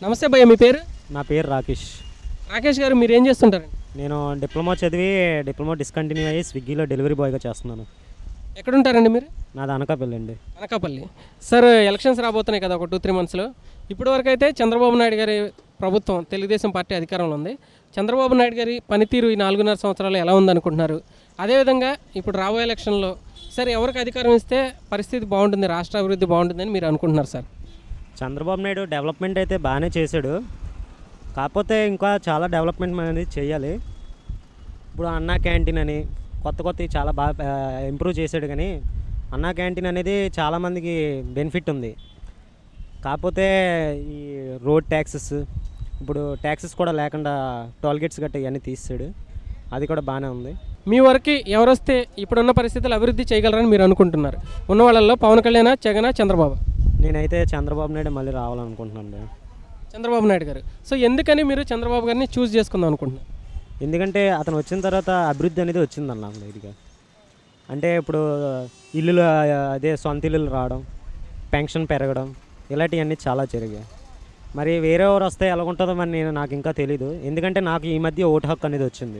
నమస్తే భయ్య, మీ పేరు? నా పేరు రాకేష్. రాకేష్ గారు, మీరు ఏం చేస్తుంటారండి? నేను డిప్లొమా చదివి డిప్లొమా డిస్కంటిన్యూ అయ్యి స్విగ్గీలో డెలివరీ బాయ్గా చేస్తున్నాను. ఎక్కడుంటారండి మీరు? నాది అనకాపల్లి అండి. అనకాపల్లి. సార్, ఎలక్షన్స్ రాబోతున్నాయి కదా ఒక 2-3 మంత్స్లో. ఇప్పటివరకు అయితే చంద్రబాబు నాయుడు గారి ప్రభుత్వం, తెలుగుదేశం పార్టీ అధికారంలో ఉంది. చంద్రబాబు నాయుడు గారి పనితీరు ఈ 4.5 సంవత్సరాలు ఎలా ఉందనుకుంటున్నారు? అదేవిధంగా ఇప్పుడు రాబోయే ఎలక్షన్లో సార్ ఎవరికి అధికారం ఇస్తే పరిస్థితి బాగుంటుంది, రాష్ట్ర అభివృద్ధి బాగుంటుందని మీరు అనుకుంటున్నారు సార్? చంద్రబాబు నాయుడు డెవలప్మెంట్ అయితే బాగానే చేశాడు, కాకపోతే ఇంకా చాలా డెవలప్మెంట్ అనేది చేయాలి. ఇప్పుడు అన్నా క్యాంటీన్ అని కొత్తవి చాలా బాగా ఇంప్రూవ్ చేశాడు, కానీ అన్నా క్యాంటీన్ అనేది చాలామందికి బెనిఫిట్ ఉంది. కాకపోతే ఈ రోడ్ ట్యాక్సెస్, ఇప్పుడు ట్యాక్సెస్ కూడా లేకుండా టోల్ గేట్స్ గట్ట ఇవన్నీ తీసాడు, అది కూడా బాగానే ఉంది. మీ వరకు ఎవరొస్తే ఇప్పుడున్న పరిస్థితులు అభివృద్ధి చేయగలరని మీరు అనుకుంటున్నారు? ఉన్న వాళ్ళల్లో పవన్ కళ్యాణ్, జగన్, చంద్రబాబు? నేనైతే చంద్రబాబు నాయుడు మళ్ళీ రావాలనుకుంటున్నాను. చంద్రబాబు నాయుడు గారు. సో ఎందుకని మీరు చంద్రబాబు గారిని చూస్ చేసుకుందాం అనుకుంటున్నారు? ఎందుకంటే అతను వచ్చిన తర్వాత అభివృద్ధి అనేది వచ్చిందన్న ఇదిగా. అంటే ఇప్పుడు ఇల్లులు, అదే సొంత ఇల్లులు రావడం, పెన్షన్ పెరగడం, ఇలాంటివన్నీ చాలా జరిగాయి. మరి వేరే ఎవరు వస్తే ఎలాగుంటుందో మరి నాకు ఇంకా తెలీదు. ఎందుకంటే నాకు ఈ మధ్య ఓటు హక్కు అనేది వచ్చింది.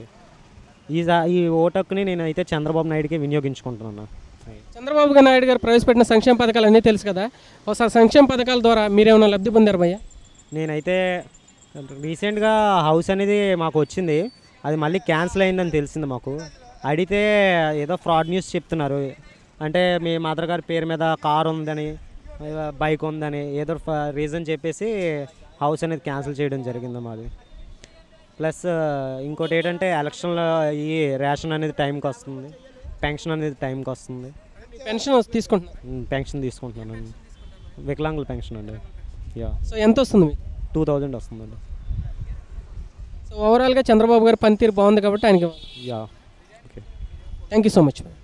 ఈ ఓటు హక్కుని నేనైతే చంద్రబాబు నాయుడుకి వినియోగించుకుంటున్నాను. చంద్రబాబు నాయుడు గారు ప్రవేశపెట్టిన సంక్షేమ పథకాలు అన్నీ తెలుసు కదా, ఒకసారి సంక్షేమ పథకాల ద్వారా మీరేమైనా లబ్ధి పొందారు భయ్య? నేనైతే రీసెంట్గా హౌస్ అనేది మాకు వచ్చింది, అది మళ్ళీ క్యాన్సిల్ అయిందని తెలిసింది మాకు. అడిగితే ఏదో ఫ్రాడ్ న్యూస్ చెప్తున్నారు. అంటే మీ మదర్ గారి పేరు మీద కార్ ఉందని, బైక్ ఉందని ఏదో రీజన్ చెప్పేసి హౌస్ అనేది క్యాన్సిల్ చేయడం జరిగింది మాది. ప్లస్ ఇంకోటి ఏంటంటే ఎలక్షన్లో ఈ రేషన్ అనేది టైంకి వస్తుంది, పెన్షన్ అనేది టైంకి వస్తుంది. పెన్షన్ తీసుకుంటున్నాను, వికలాంగుల పెన్షన్ అండి. యా. సో ఎంత వస్తుంది మీకు? 2000 వస్తుందండి. సో ఓవరాల్గా చంద్రబాబు గారి పనితీరు బాగుంది కాబట్టి ఆయనకి. Yeah. Okay, thank you so much.